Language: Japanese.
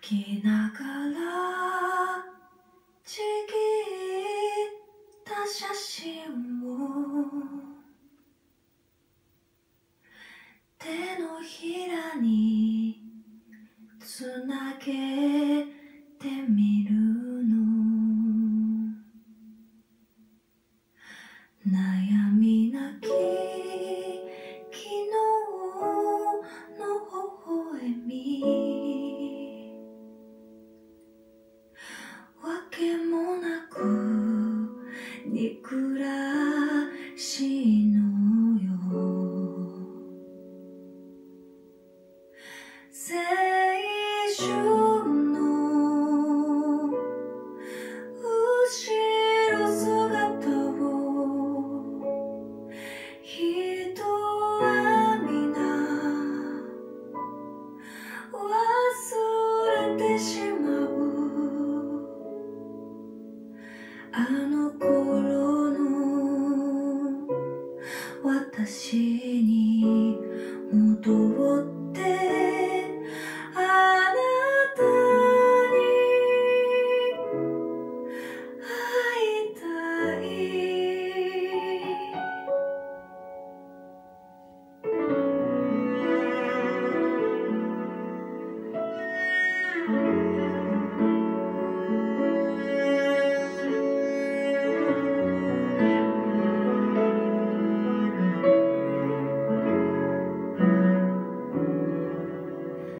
きながらちぎった写真を手のひらにつなげてみるの。悩みなき昨日の微笑み、わけもなく憎らしいのよ。青春の後ろ姿を人は皆忘れてしまう。あの頃の私に戻って